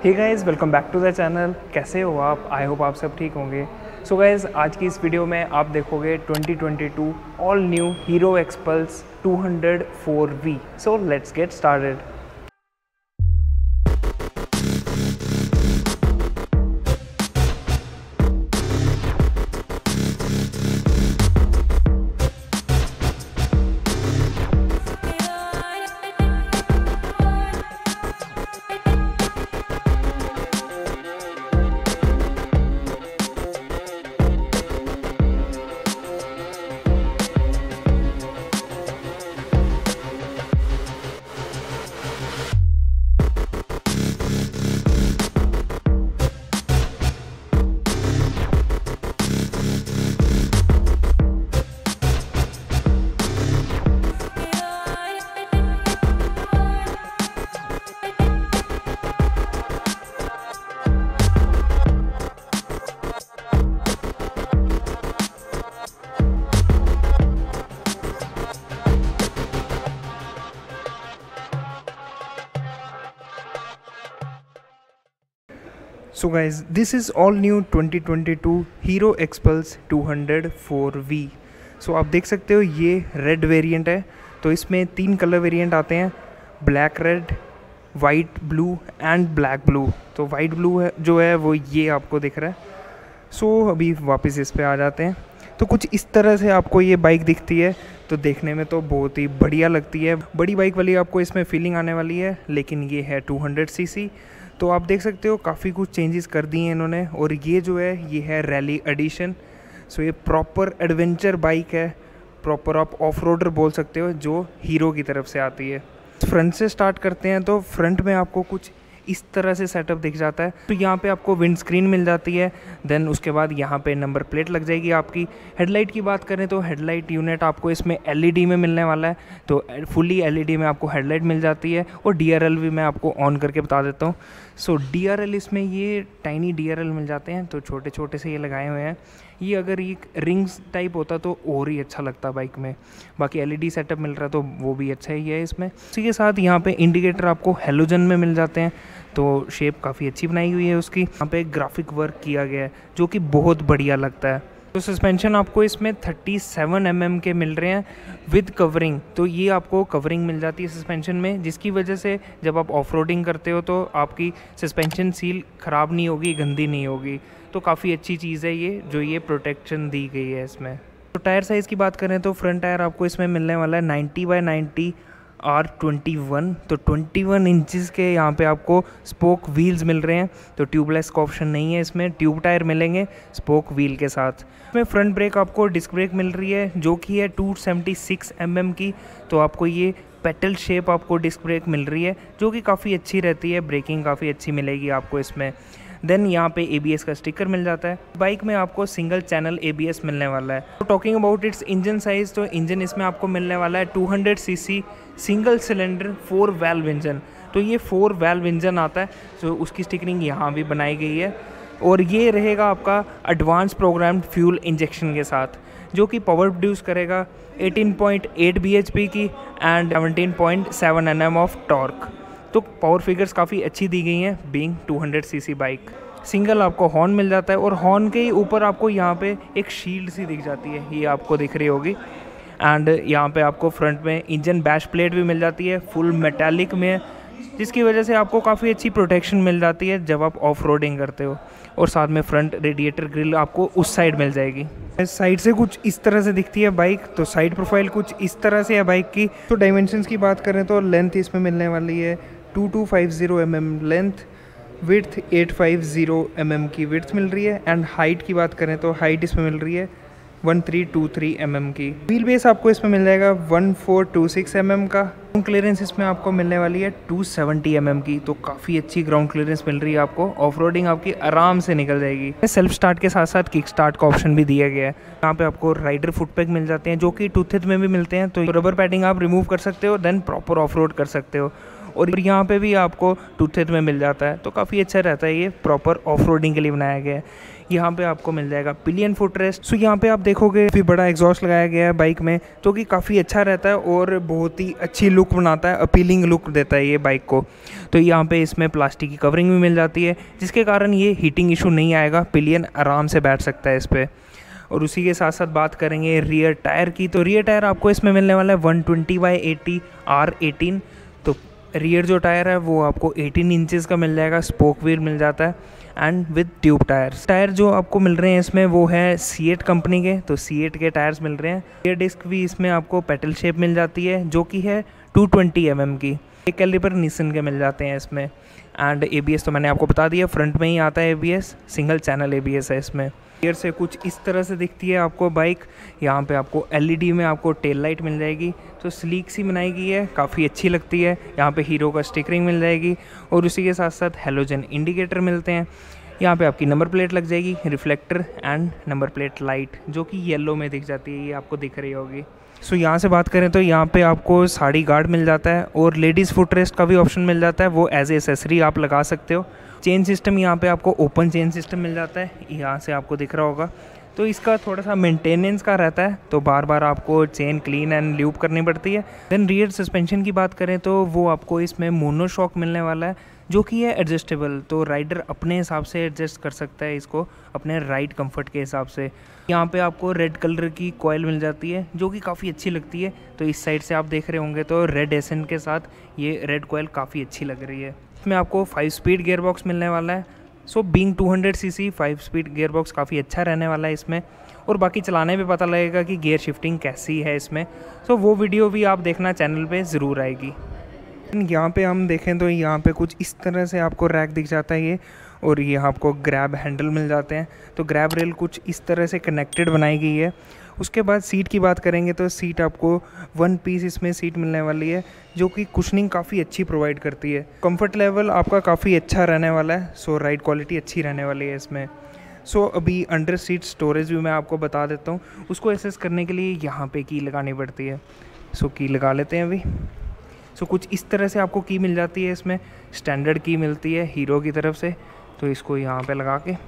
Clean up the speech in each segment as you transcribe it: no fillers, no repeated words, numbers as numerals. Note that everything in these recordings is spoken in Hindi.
Hey guys, welcome back to the channel. कैसे हो आप? आई होप आप सब ठीक होंगे। सो गाइज़, आज की इस वीडियो में आप देखोगे 2022 all new Hero Xpulse 204V। So let's get started. So guys, this is all new 2022 Hero Xpulse 204V। सो आप देख सकते हो ये रेड वेरिएंट है। तो इसमें 3 कलर वेरिएंट आते हैं, black red, white blue and black blue. तो वाइट ब्लू है जो है वो ये आपको दिख रहा है। सो अभी वापस इस पे आ जाते हैं। तो कुछ इस तरह से आपको ये बाइक दिखती है। तो देखने में तो बहुत ही बढ़िया लगती है। बड़ी बाइक वाली आपको इसमें फीलिंग आने वाली है, लेकिन ये है 200cc। तो आप देख सकते हो काफ़ी कुछ चेंजेस कर दिए हैं इन्होंने। और ये जो है ये है रैली एडिशन। सो ये प्रॉपर एडवेंचर बाइक है, प्रॉपर आप ऑफ रोडर बोल सकते हो, जो हीरो की तरफ से आती है। फ्रंट से स्टार्ट करते हैं। तो फ्रंट में आपको कुछ इस तरह से सेटअप दिख जाता है। तो यहाँ पे आपको विंड स्क्रीन मिल जाती है। देन उसके बाद यहाँ पे नंबर प्लेट लग जाएगी आपकी। हेडलाइट की बात करें तो हेडलाइट यूनिट आपको इसमें एलईडी में मिलने वाला है। तो फुली एलईडी में आपको हेडलाइट मिल जाती है। और डीआरएल भी मैं आपको ऑन करके बता देता हूँ। सो डीआरएल इसमें ये टाइनी डीआरएल मिल जाते हैं। तो छोटे छोटे से ये लगाए हुए हैं। ये अगर ये रिंग्स टाइप होता तो और ही अच्छा लगता बाइक में। बाकी एलईडी सेटअप मिल रहा है तो वो भी अच्छा ही है इसमें। इसी के साथ यहाँ पे इंडिकेटर आपको हेलोजन में मिल जाते हैं। तो शेप काफ़ी अच्छी बनाई हुई है उसकी। यहाँ पे ग्राफिक वर्क किया गया है जो कि बहुत बढ़िया लगता है। तो सस्पेंशन आपको इसमें 37 mm के मिल रहे हैं विद कवरिंग। तो ये आपको कवरिंग मिल जाती है सस्पेंशन में, जिसकी वजह से जब आप ऑफ रोडिंग करते हो तो आपकी सस्पेंशन सील ख़राब नहीं होगी, गंदी नहीं होगी। तो काफ़ी अच्छी चीज़ है ये, जो ये प्रोटेक्शन दी गई है इसमें। तो टायर साइज़ की बात करें तो फ्रंट टायर आपको इसमें मिलने वाला है 90x90 R21। तो 21 इंचज़ के यहाँ पे आपको स्पोक व्हील्स मिल रहे हैं। तो ट्यूबलेस का ऑप्शन नहीं है इसमें, ट्यूब टायर मिलेंगे स्पोक व्हील के साथ। इसमें फ्रंट ब्रेक आपको डिस्क ब्रेक मिल रही है जो कि है 276 mm की। तो आपको ये पेटल शेप आपको डिस्क ब्रेक मिल रही है जो कि काफ़ी अच्छी रहती है। ब्रेकिंग काफ़ी अच्छी मिलेगी आपको इसमें। देन यहाँ पे ABS का स्टिकर मिल जाता है। बाइक में आपको सिंगल चैनल ABS मिलने वाला है। तो talking about its engine size, तो इंजन इसमें आपको मिलने वाला है 200cc single cylinder 4 valve engine. तो ये 4 वाल्व इंजन आता है। तो उसकी स्टिकरिंग यहाँ भी बनाई गई है। और ये रहेगा आपका एडवांस प्रोग्राम्ड फ्यूल इंजेक्शन के साथ, जो कि पावर प्रोड्यूस करेगा 18.8 bhp की एंड 17.7 Nm ऑफ टॉर्क। तो पावर फिगर्स काफ़ी अच्छी दी गई हैं बीइंग 200cc बाइक। सिंगल आपको हॉर्न मिल जाता है। और हॉर्न के ही ऊपर आपको यहाँ पे एक शील्ड सी दिख जाती है, ये आपको दिख रही होगी। एंड यहाँ पे आपको फ्रंट में इंजन बैश प्लेट भी मिल जाती है फुल मेटालिक में, जिसकी वजह से आपको काफ़ी अच्छी प्रोटेक्शन मिल जाती है जब आप ऑफ रोडिंग करते हो। और साथ में फ्रंट रेडिएटर ग्रिल आपको उस साइड मिल जाएगी। साइड से कुछ इस तरह से दिखती है बाइक। तो साइड प्रोफाइल कुछ इस तरह से है बाइक की। तो डायमेंशंस की बात करें तो लेंथ इसमें मिलने वाली है 2250 mm लेंथ, विड्थ 850 mm की विड्थ मिल रही है। एंड हाइट की बात करें तो हाइट इसमें मिल रही है 1323 mm की। व्हील बेस आपको इसमें मिल जाएगा 1426 mm का। ग्राउंड क्लियरेंस इसमें आपको मिलने वाली है 270 mm की। तो काफ़ी अच्छी ग्राउंड क्लियरेंस मिल रही है आपको। ऑफ रोडिंग आपकी आराम से निकल जाएगी। सेल्फ स्टार्ट के साथ साथ किक स्टार्ट का ऑप्शन भी दिया गया है। यहाँ पे आपको राइडर फुट पैक मिल जाते हैं जो कि टूथेड में भी मिलते हैं। तो रबर पैडिंग आप रिमूव कर सकते हो, देन प्रॉपर ऑफ रोड कर सकते हो। और यहाँ पे भी आपको टूथेड में मिल जाता है। तो काफ़ी अच्छा रहता है, ये प्रॉपर ऑफ रोडिंग के लिए बनाया गया है। यहाँ पे आपको मिल जाएगा पिलियन फुटरेस्ट। सो यहाँ पे आप देखोगे काफ़ी बड़ा एग्जॉस्ट लगाया गया है बाइक में, जो कि काफ़ी अच्छा रहता है और बहुत ही अच्छी लुक बनाता है, अपीलिंग लुक देता है ये बाइक को। तो यहाँ पे इसमें प्लास्टिक की कवरिंग भी मिल जाती है, जिसके कारण ये हीटिंग इशू नहीं आएगा, पिलियन आराम से बैठ सकता है इस पर। और उसी के साथ साथ बात करेंगे रियर टायर की, तो रियर टायर आपको इसमें मिलने वाला है 120/80 R18। तो रियर जो टायर है वो आपको 18 इंचज़ का मिल जाएगा, स्पोक व्हील मिल जाता है and with tube tyres. Tyre जो आपको मिल रहे हैं इसमें वो है सीएट कंपनी के, तो सीएट के टायर्स मिल रहे हैं। रियर डिस्क भी इसमें आपको पेटल शेप मिल जाती है, जो कि है 220 mm की। एक कैलिपर निसन के मिल जाते हैं इसमें। एंड एबीएस तो मैंने आपको बता दिया, फ्रंट में ही आता है एबीएस, सिंगल चैनल एबीएस है इसमें। रियर से कुछ इस तरह से दिखती है आपको बाइक। यहाँ पे आपको एलईडी में आपको टेल लाइट मिल जाएगी, तो स्लीक सी बनाई गई है, काफ़ी अच्छी लगती है। यहाँ पे हीरो का स्टिकरिंग मिल जाएगी और उसी के साथ साथ हेलोजन इंडिकेटर मिलते हैं। यहाँ पे आपकी नंबर प्लेट लग जाएगी, reflector and number plate light, जो कि येलो में दिख जाती है, ये आपको दिख रही होगी। सो यहाँ से बात करें तो यहाँ पे आपको साड़ी गार्ड मिल जाता है और लेडीज़ फुटरेस्ट का भी ऑप्शन मिल जाता है, वो एज ए एसेसरी आप लगा सकते हो। चेन सिस्टम यहाँ पे आपको ओपन चेन सिस्टम मिल जाता है, यहाँ से आपको दिख रहा होगा। तो इसका थोड़ा सा मेंटेनेंस का रहता है, तो बार बार आपको चेन क्लीन एंड ल्यूब करनी पड़ती है। देन रियर सस्पेंशन की बात करें तो वो आपको इसमें मोनोशॉक मिलने वाला है, जो कि है एडजस्टेबल, तो राइडर अपने हिसाब से एडजस्ट कर सकता है इसको अपने राइड कंफर्ट के हिसाब से। यहाँ पे आपको रेड कलर की कॉइल मिल जाती है, जो कि काफ़ी अच्छी लगती है। तो इस साइड से आप देख रहे होंगे तो रेड एसेंट के साथ ये रेड कॉइल काफ़ी अच्छी लग रही है। इसमें आपको 5 स्पीड गियर बॉक्स मिलने वाला है। So being 200 cc 5 speed gear box काफ़ी अच्छा रहने वाला है इसमें, और बाकी चलाने में पता लगेगा कि गियर शिफ्टिंग कैसी है इसमें। सो वो वीडियो भी आप देखना चैनल पे ज़रूर आएगी। यहाँ पे हम देखें तो यहाँ पे कुछ इस तरह से आपको रैक दिख जाता है ये, और ये आपको ग्रैब हैंडल मिल जाते हैं। तो ग्रैब रेल कुछ इस तरह से कनेक्टेड बनाई गई है। उसके बाद सीट की बात करेंगे तो सीट आपको 1 पीस इसमें सीट मिलने वाली है, जो कि कुशनिंग काफ़ी अच्छी प्रोवाइड करती है। कंफर्ट लेवल आपका काफ़ी अच्छा रहने वाला है, सो राइड क्वालिटी अच्छी रहने वाली है इसमें। सो अभी अंडर सीट स्टोरेज भी मैं आपको बता देता हूँ। उसको एसेस करने के लिए यहाँ पे की लगानी पड़ती है। सो की लगा लेते हैं अभी। सो कुछ इस तरह से आपको की मिल जाती है इसमें, स्टैंडर्ड की मिलती है हीरो की तरफ से। तो इसको यहाँ पे लगा के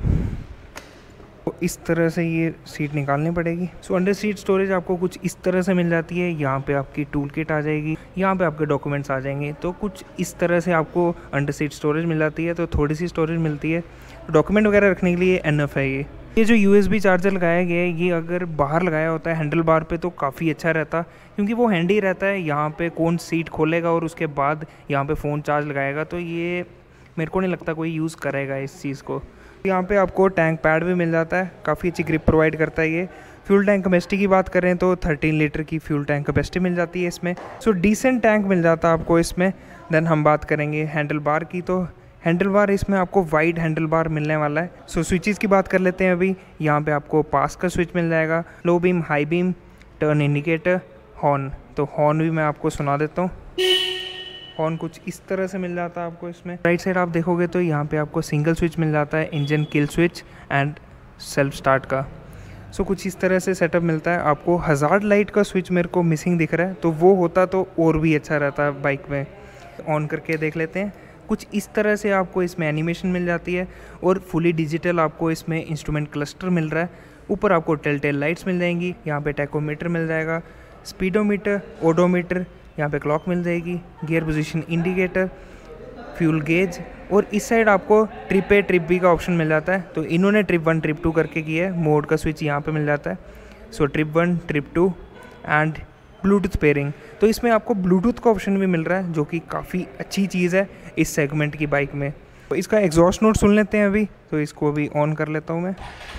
तो इस तरह से ये सीट निकालनी पड़ेगी। सो अंडर सीट स्टोरेज आपको कुछ इस तरह से मिल जाती है। यहाँ पे आपकी टूल किट आ जाएगी, यहाँ पे आपके डॉक्यूमेंट्स आ जाएंगे। तो कुछ इस तरह से आपको अंडर सीट स्टोरेज मिल जाती है, तो थोड़ी सी स्टोरेज मिलती है। डॉक्यूमेंट वगैरह रखने के लिए एनफ है ये जो USB चार्जर लगाया गया है, ये अगर बाहर लगाया होता है हैंडल बार पे तो काफ़ी अच्छा रहता, क्योंकि वो हैंडी रहता है। यहाँ पे कौन सीट खोलेगा और उसके बाद यहाँ पे फ़ोन चार्ज लगाएगा, तो ये मेरे को नहीं लगता कोई यूज़ करेगा इस चीज़ को। यहाँ पे आपको टैंक पैड भी मिल जाता है, काफ़ी अच्छी ग्रिप प्रोवाइड करता है ये। फ्यूल टैंक कैपेसिटी की बात करें तो 13 लीटर की फ्यूल टैंक कैपेसिटी मिल जाती है इसमें। सो डिसेंट टैंक मिल जाता है आपको इसमें। देन हम बात करेंगे हैंडल बार की, तो हैंडल बार इसमें आपको वाइड हैंडल बार मिलने वाला है। सो स्विचेस की बात कर लेते हैं अभी। यहाँ पे आपको पास का स्विच मिल जाएगा, low beam, high beam, turn indicator, horn. तो हॉर्न भी मैं आपको सुना देता हूँ। हॉर्न कुछ इस तरह से मिल जाता है आपको इसमें। राइट साइड आप देखोगे तो यहाँ पे आपको सिंगल स्विच मिल जाता है, engine kill switch and self start का। सो कुछ इस तरह से सेटअप मिलता है आपको। हज़ार्ड लाइट का स्विच मेरे को मिसिंग दिख रहा है, तो वो होता तो और भी अच्छा रहता है बाइक में। ऑन करके देख लेते हैं। कुछ इस तरह से आपको इसमें एनिमेशन मिल जाती है और फुली डिजिटल आपको इसमें इंस्ट्रूमेंट क्लस्टर मिल रहा है। ऊपर आपको टेल लाइट्स मिल जाएंगी, यहाँ पे टैकोमीटर मिल जाएगा, स्पीडोमीटर, ओडोमीटर, यहाँ पे क्लॉक मिल जाएगी, gear position indicator, fuel gauge, और इस साइड आपको ट्रिप ए ट्रिप बी का ऑप्शन मिल जाता है। तो इन्होंने ट्रिप 1 ट्रिप 2 करके किया है। मोड का स्विच यहाँ पे मिल जाता है। So trip 1 trip 2 and Bluetooth pairing. तो इसमें आपको ब्लूटूथ का ऑप्शन भी मिल रहा है, जो कि काफ़ी अच्छी चीज़ है इस सेगमेंट की बाइक में। तो इसका एग्जॉस्ट नोट सुन लेते हैं अभी। तो इसको अभी ऑन कर लेता हूँ मैं।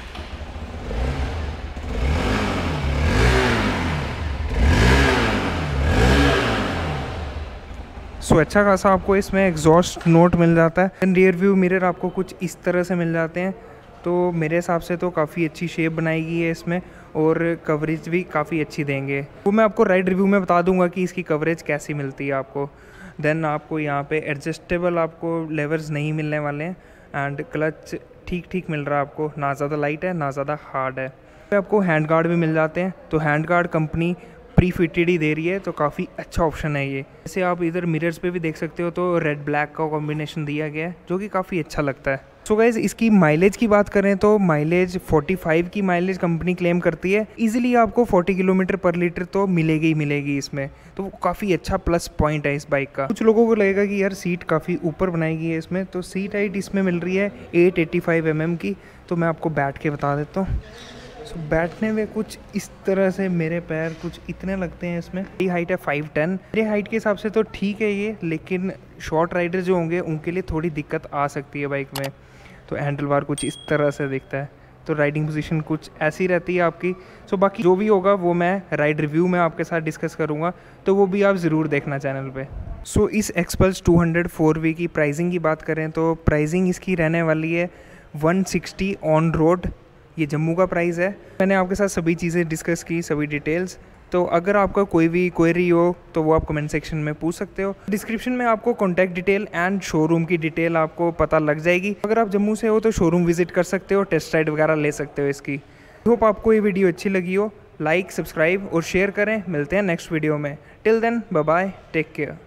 सो अच्छा खासा आपको इसमें एग्जॉस्ट नोट मिल जाता है। एंड रियर व्यू मिरर आपको कुछ इस तरह से मिल जाते हैं। तो मेरे हिसाब से तो काफ़ी अच्छी शेप बनाई गई है इसमें, और कवरेज भी काफ़ी अच्छी देंगे। वो मैं आपको राइड रिव्यू में बता दूंगा कि इसकी कवरेज कैसी मिलती है आपको। देन आपको यहाँ पे एडजस्टेबल आपको लेवर्स नहीं मिलने वाले हैं, एंड क्लच ठीक ठीक मिल रहा है आपको, ना ज़्यादा लाइट है ना ज़्यादा हार्ड है। आपको हैंड गार्ड भी मिल जाते हैं। तो hand guard company pre fitted ही दे रही है, तो काफ़ी अच्छा ऑप्शन है ये। जैसे आप इधर मिरर्स पे भी देख सकते हो, तो रेड ब्लैक का कॉम्बिनेशन दिया गया है, जो कि काफ़ी अच्छा लगता है। सो गाइज इसकी माइलेज की बात करें तो माइलेज 45 की माइलेज कंपनी क्लेम करती है। इजीली आपको 40 किलोमीटर पर लीटर तो मिलेगी ही मिलेगी इसमें, तो वो काफ़ी अच्छा प्लस पॉइंट है इस बाइक का। कुछ लोगों को लगेगा कि यार सीट काफ़ी ऊपर बनाई गई है इसमें, तो सीट हाइट इसमें मिल रही है 885 mm की। तो मैं आपको बैठ के बता देता हूँ। सो बैठने में कुछ इस तरह से मेरे पैर कुछ इतने लगते हैं इसमें। मेरी हाइट है 5'10", मेरे हाइट के हिसाब से तो ठीक है ये, लेकिन शॉर्ट राइडर जो होंगे उनके लिए थोड़ी दिक्कत आ सकती है बाइक में। तो हैंडल बार कुछ इस तरह से दिखता है, तो राइडिंग पोजीशन कुछ ऐसी रहती है आपकी। सो बाकी जो भी होगा वो मैं राइड रिव्यू में आपके साथ डिस्कस करूँगा, तो वो भी आप ज़रूर देखना चैनल पे। सो इस एक्सपल्स 200 4V की प्राइसिंग की बात करें तो प्राइसिंग इसकी रहने वाली है 160 ऑन रोड। ये जम्मू का प्राइस है। मैंने आपके साथ सभी चीज़ें डिस्कस की, सभी डिटेल्स। तो अगर आपका कोई भी क्वेरी हो तो वो आप कमेंट सेक्शन में पूछ सकते हो। डिस्क्रिप्शन में आपको कॉन्टैक्ट डिटेल एंड शोरूम की डिटेल आपको पता लग जाएगी। अगर आप जम्मू से हो तो शोरूम विजिट कर सकते हो, टेस्ट राइड वगैरह ले सकते हो इसकी। होप आपको ये वीडियो अच्छी लगी हो। लाइक, सब्सक्राइब और शेयर करें। मिलते हैं नेक्स्ट वीडियो में। Till then bye bye, take care.